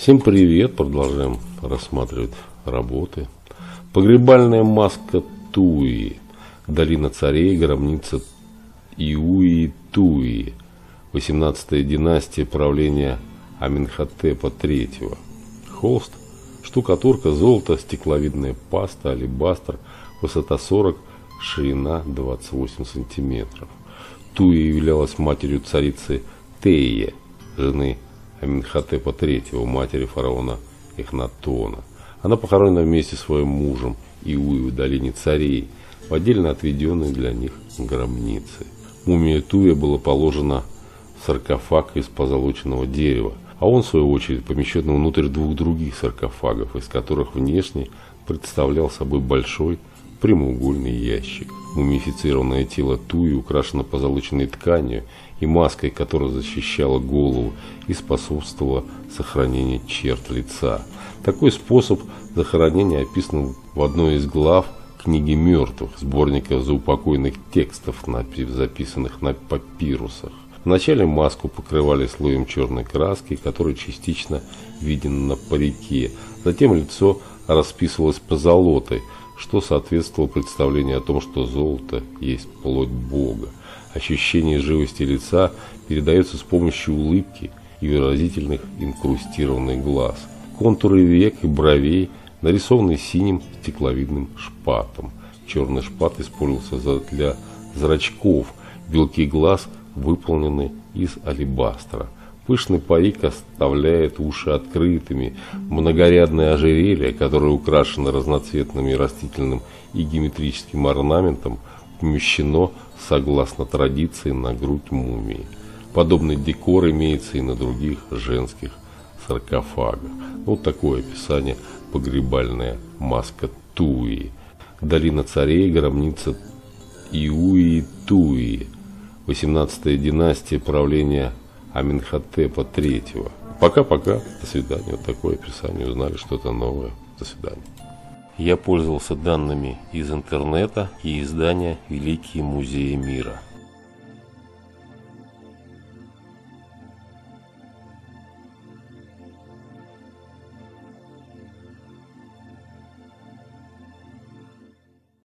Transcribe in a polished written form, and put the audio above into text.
Всем привет! Продолжаем рассматривать работы. Погребальная маска Туи. Долина царей, гробница Иуи-Туи. 18-я династия правления Аменхотепа III. Холст, штукатурка, золото, стекловидная паста, алебастр, высота 40, ширина 28 сантиметров. Туи являлась матерью царицы Теи, жены Аменхотепа III, матери фараона Эхнатона. Она похоронена вместе со своим мужем Иуи в долине царей, в отдельно отведенной для них гробнице. Мумия Туи была положена в саркофаг из позолоченного дерева, а он, в свою очередь, помещен внутрь двух других саркофагов, из которых внешне представлял собой большой прямоугольный ящик. Мумифицированное тело Туи украшено позолоченной тканью и маской, которая защищала голову и способствовала сохранению черт лица. Такой способ захоронения описан в одной из глав книги мертвых, сборника заупокойных текстов, записанных на папирусах. Вначале маску покрывали слоем черной краски, который частично виден на парике. Затем лицо расписывалось позолотой, что соответствовало представлению о том, что золото есть плоть Бога. Ощущение живости лица передается с помощью улыбки и выразительных инкрустированных глаз. Контуры век и бровей нарисованы синим стекловидным шпатом. Черный шпат использовался для зрачков, белки глаз выполнены из алебастра. Пышный парик оставляет уши открытыми. Многорядное ожерелье, которое украшено разноцветным растительным и геометрическим орнаментом, помещено согласно традиции на грудь мумии. Подобный декор имеется и на других женских саркофагах. Вот такое описание погребальная маска Туи. Долина царей, гробница Иуи-Туи. 18-я династия правления Аменхотепа III. Пока-пока. До свидания. Вот такое описание. Узнали что-то новое. До свидания. Я пользовался данными из интернета и издания «Великие музеи мира».